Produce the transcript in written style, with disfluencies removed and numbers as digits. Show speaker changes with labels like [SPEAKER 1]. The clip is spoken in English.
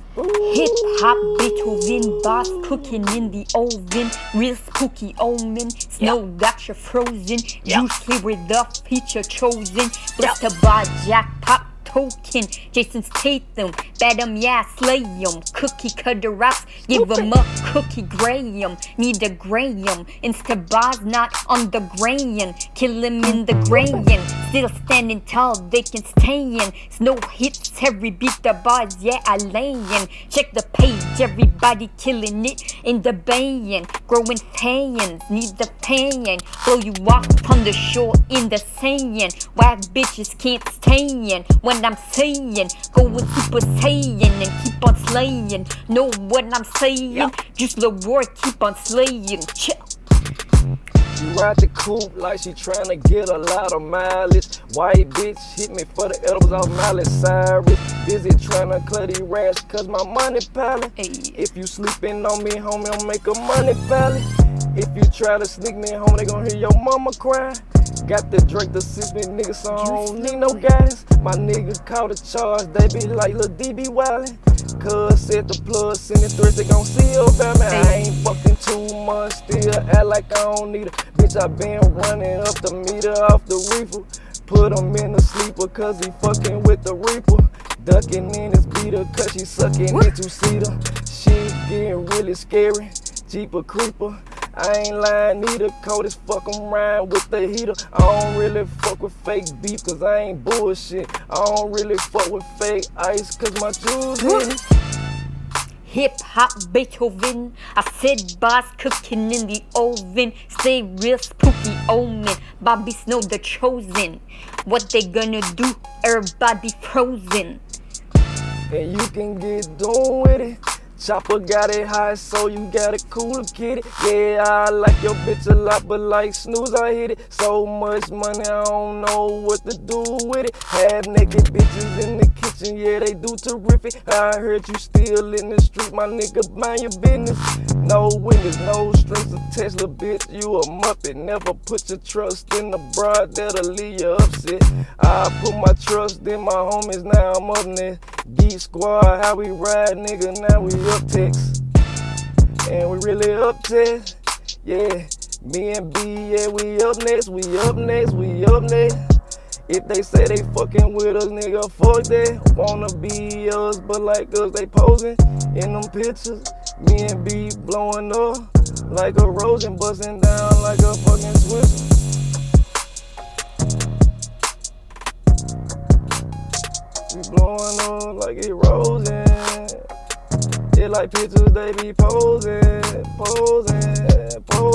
[SPEAKER 1] Hip hop, Beethoven, bars cooking in the oven, real spooky omen. Snow got you frozen. Juicy with the feature chosen. Blister bar, jackpot token. Jason Statham, Badam, yeah, slay 'em. Cookie cutter raps, give 'em a cookie Graham. Need a Graham. Insta bars not on the grain. Kill 'em in the grain. Still standing tall, they can stay in. Snow hits, every beat the bars, yeah, I layin'. Check the page, everybody killing it in the band. Growing fans, need the pan. Blow you off on the shore in the sand. Whack bitches can't stay in. When I'm saying, go with Super Saiyan and keep on slaying. Know what I'm saying? Just the word, keep on slaying. Chill.
[SPEAKER 2] She ride the coupe like she tryna get a lot of mileage. White bitch hit me for the edibles off Miley Cyrus. Busy tryna clear these rats cause my money piling. If you sleeping on me, homie, I'll make a money pallet. If you try to sneak me home, they gon' hear your mama cry. Got the Drake to assist me, nigga, so I don't need no guys. My nigga caught a charge, they be like, Lil' D be wildin'. Cuz said the plug, send it through, they gon' see about me. I ain't fucking too much, still act like I don't need her. Bitch, I been running up the meter off the reefer. Put him in the sleeper, cause he fucking with the reaper. Ducking in his beater, cause she sucking it two-seater. Shit getting really scary, Jeeper creeper. I ain't lying either, cold as fuck, I'm riding with the heater. I don't really fuck with fake beef, cause I ain't bullshit. I don't really fuck with fake ice, cause my jewels in it.
[SPEAKER 1] Hip hop, Beethoven. I said bars cooking in the oven. Stay real spooky omen. Barbie Sno the chosen. What they gonna do? Everybody frozen.
[SPEAKER 2] And you can get done with it. Chopper got it high, so you got it cool to get it. Yeah, I like your bitch a lot, but like snooze, I hit it. So much money, I don't know what to do with it. Half naked bitches in the kitchen, yeah, they do terrific. I heard you still in the street, my nigga, mind your business. No windows, no strings attached, little bitch, you a muppet. Never put your trust in the broad, that'll leave you upset. I put my trust in my homies, now I'm up next. Geek squad, how we ride, nigga, now we up text. And we really up text, yeah. Me and B, yeah, we up next, we up next, we up next. If they say they fucking with us, nigga, fuck that. Wanna be us, but like us, they posing in them pictures. Me and B blowing up like a rose and busting down like a fucking Swiss. We blowing up like it rosin'. It like pictures they be posing, posing, posing.